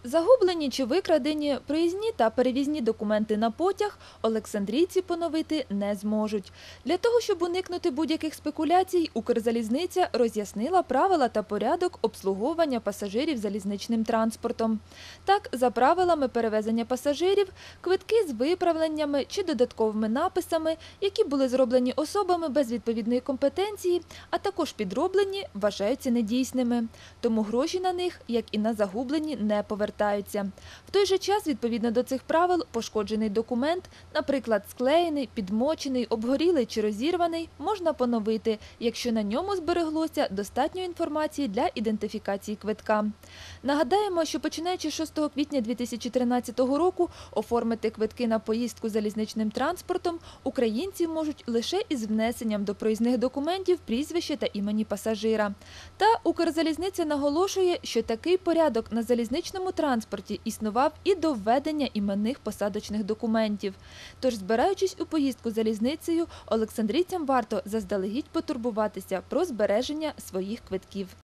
Загублені чи викрадені проїзні та перевізні документи на потяг олександрійці поновити не зможуть. Для того, щоб уникнути будь-яких спекуляцій, Укрзалізниця роз'яснила правила та порядок обслуговування пасажирів залізничним транспортом. Так, за правилами перевезення пасажирів, квитки з виправленнями чи додатковими написами, які були зроблені особами без відповідної компетенції, а також підроблені, вважаються недійсними. Тому гроші на них, як і на загублені, не повертаються. В той же час, відповідно до цих правил, пошкоджений документ, наприклад, склеєний, підмочений, обгорілий чи розірваний, можна поновити, якщо на ньому збереглося достатньо інформації для ідентифікації квитка. Нагадаємо, що починаючи з 6 квітня 2013 року оформити квитки на поїздку залізничним транспортом українці можуть лише із внесенням до проїзних документів прізвища та імені пасажира. Та Укрзалізниця наголошує, що такий порядок на залізничному транспорті існував і до введення іменних посадочних документів. Тож, збираючись у поїздку залізницею, олександрійцям варто заздалегідь потурбуватися про збереження своїх квитків.